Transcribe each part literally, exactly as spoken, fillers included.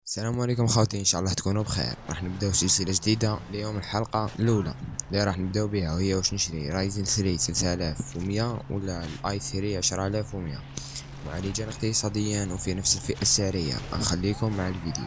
السلام عليكم خوتي، ان شاء الله تكونوا بخير. راح نبداو سلسله جديده. اليوم الحلقه الاولى اللي راح نبداو بها وهي واش نشري رايزن ثلاثة ثلاثة آلاف ومية ولا الاي ثلاثة عشرة آلاف ومية، معالجا اقتصاديا وفي نفس الفئه السعريه. نخليكم مع الفيديو.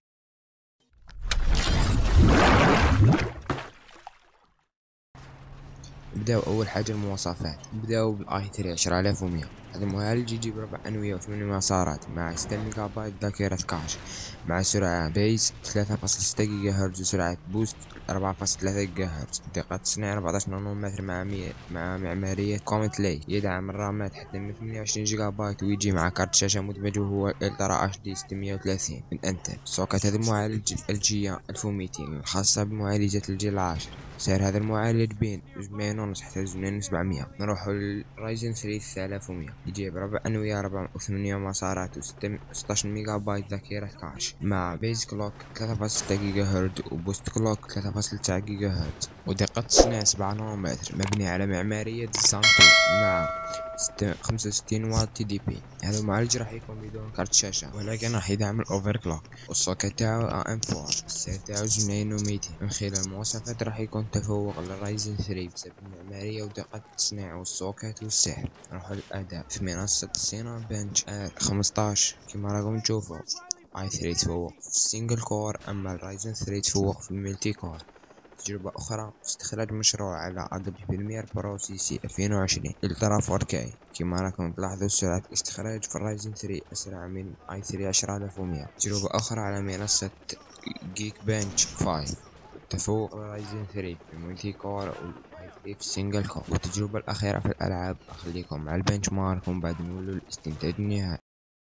نبداو اول حاجه المواصفات. نبداو بالاي ثلاثة عشرة آلاف ومية. هذا المعالج يجي بربع انويه وثمانية مسارات مع ستة ميجا بايت ذاكره كاش، مع سرعه بيز ثلاثة فاصلة ستة جيجا هرتز وسرعه بوست أربعة فاصلة ثلاثة جيجا هرتز. دقه تصنيع أربعطاش نانومتر مع مية مع معماريه كومنت لي. يدعم الرامات حتى من ثمانية وعشرين جيجا بايت، ويجي مع كارت شاشه مدمج وهو الترا اتش دي ستمية وثلاثين من انتل. سوكت هذا المعالج الجي ألف ومئتين الخاصه بمعالجه الجيل العاشر. سعر هذا المعالج بين جنيه ونص حتى جنيه وسبعمية. نروحو للرايزن ثلاثة ثلاثة آلاف ومية. يجي بربع انوية أربعة وثمانية مسارات وستاشر ميجا بايت ذاكرة كاش، مع بيز كلوك ثلاثة فاصلة ستة جيجا هرتز وبوست كلوك ثلاثة فاصلة تسعة جيجا هرتز، ودقة تصنيع سبعة نانومتر. مبني على معمارية زامتو مع خمسة وستين واط تي دي بي. هذا المعالج راح يكون بدون كارت شاشة، ولكن راح يدعم الاوفر كلوك. والسوكت تاعو ام أربعة. السعر تاعو جنيه وميتين. من خلال المواصفات راح يكون تفوق للرايزن ثلاثة بسبب المعمارية ودقة التصنيع والسوكت والسعر. نروحو للأداء. في منصة سينا بنش ار خمسطاش كيما راكم تشوفوا، اي ثلاثة تفوق في السنجل كور، اما الرايزن ثلاثة تفوق في الملتي كور. تجربة أخرى في استخراج مشروع على أدوبي بريمير برو سي سي ألفين وعشرين الترا فور كي. كما راكم تلاحظوا سرعة الاستخراج في الرايزن ثلاثة أسرع من اي ثلاثة عشرة آلاف ومية. تجربة أخرى على منصة جيك بنش خمسة. تفوق الرايزن ثلاثة في الملتي كور والاي ثلاثة في السنجل كور. والتجربة الأخيرة في الألعاب. أخليكم مع البنش مارك ومن بعد نولوا الاستنتاج النهائي.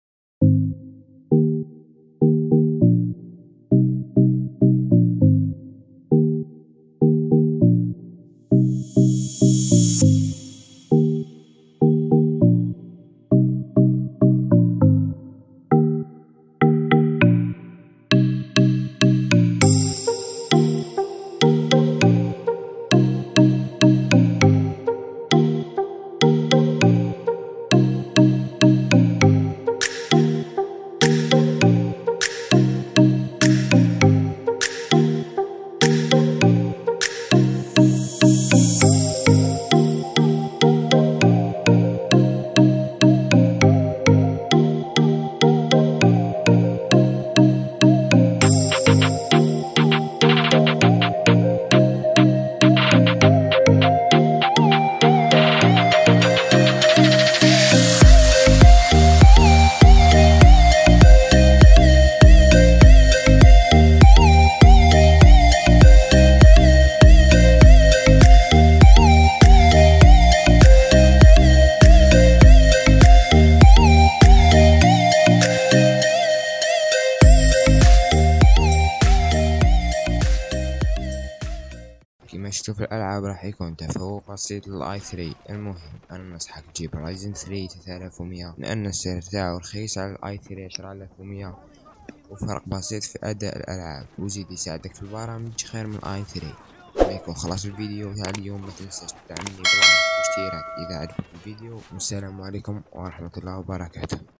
كما شفتوا في الألعاب راح يكون تفوق بسيط للآي ثلاثة. المهم أنا ننصحك تجيب رايزن ثلاثة ثلاثة آلاف ومية، لأن السعر تاعو رخيص على الآي ثلاثة عشرة آلاف ومية، وفرق بسيط في أداء الألعاب، وزيد يساعدك في البرامج خير من الآي ثلاثة. ما يكون خلاص الفيديو تاع اليوم. ما تنساش تدعمني بلايك واشتراك إذا عجبك الفيديو، والسلام عليكم ورحمة الله وبركاته.